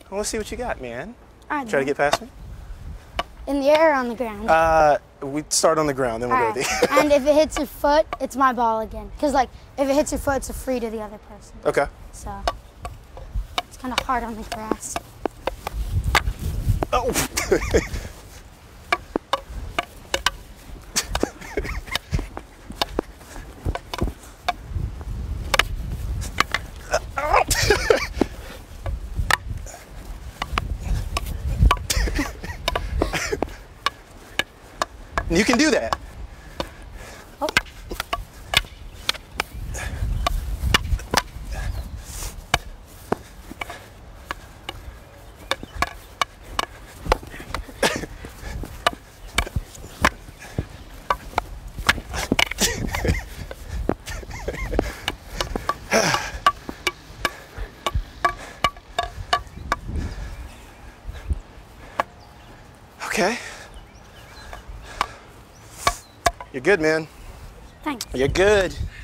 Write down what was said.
Well, let's see what you got, man. All right, Try to get past me. in the air or on the ground? We start on the ground, then we'll go to the... And if it hits your foot, it's my ball again. Because, like, if it hits your foot, it's a free to the other person. Okay. So, it's kind of hard on the grass. Oh! You can do that. Oh. Okay. You're good, man. Thanks. You're good.